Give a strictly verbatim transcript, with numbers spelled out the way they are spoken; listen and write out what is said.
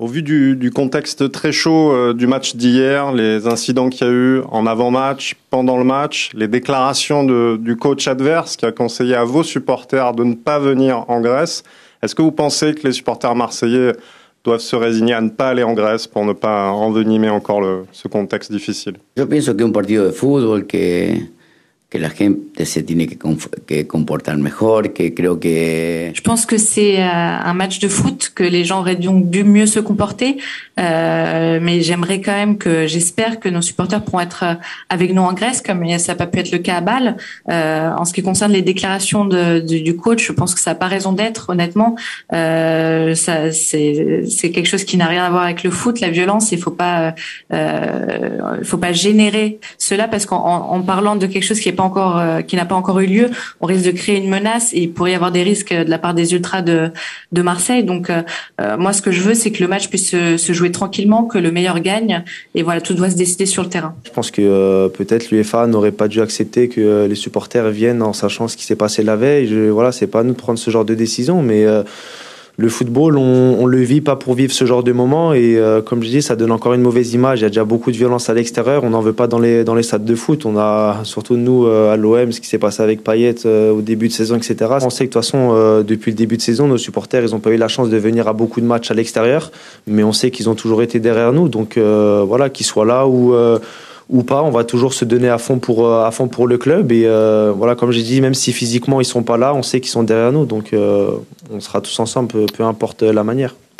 Au vu du, du contexte très chaud euh, du match d'hier, les incidents qu'il y a eu en avant-match, pendant le match, les déclarations de, du coach adverse qui a conseillé à vos supporters de ne pas venir en Grèce, est-ce que vous pensez que les supporters marseillais doivent se résigner à ne pas aller en Grèce pour ne pas envenimer encore le, ce contexte difficile? Yo pienso que un partido de fútbol, que, que la gente se tiene que, que comportar mejor, que creo que... Je pense que c'est euh, un match de foot, que les gens auraient donc dû mieux se comporter, euh, mais j'aimerais quand même que, j'espère que nos supporters pourront être avec nous en Grèce, comme ça n'a pas pu être le cas à Bâle. Euh, en ce qui concerne les déclarations de, de, du coach, je pense que ça n'a pas raison d'être, honnêtement. Euh, ça, c'est, c'est quelque chose qui n'a rien à voir avec le foot, la violence. Il faut pas, euh, il faut pas générer cela, parce qu'en en, en parlant de quelque chose qui est pas encore, euh, qui n'a pas encore eu lieu, on risque de créer une menace et il pourrait y avoir des risques de la part des ultras de, de Marseille. Donc, euh, moi, ce que je veux, c'est que le match puisse se, se jouer tranquillement, que le meilleur gagne. Et voilà, tout doit se décider sur le terrain. Je pense que euh, peut-être l'UEFA n'aurait pas dû accepter que euh, les supporters viennent en sachant ce qui s'est passé la veille. Je, voilà, c'est pas à nous de prendre ce genre de décision, mais euh, le football, on, on le vit pas pour vivre ce genre de moment. Et euh, comme je dis, ça donne encore une mauvaise image. Il y a déjà beaucoup de violence à l'extérieur. On n'en veut pas dans les dans les stades de foot. On a surtout nous euh, à l'O M, ce qui s'est passé avec Payet euh, au début de saison, et cetera. On sait que de toute façon, euh, depuis le début de saison, nos supporters, ils n'ont pas eu la chance de venir à beaucoup de matchs à l'extérieur, mais on sait qu'ils ont toujours été derrière nous. Donc euh, voilà, qu'ils soient là ou euh, ou pas, on va toujours se donner à fond pour à fond pour le club. Et euh, voilà, comme j'ai dit, même si physiquement ils sont pas là, on sait qu'ils sont derrière nous. Donc euh, on sera tous ensemble, peu, peu importe la manière.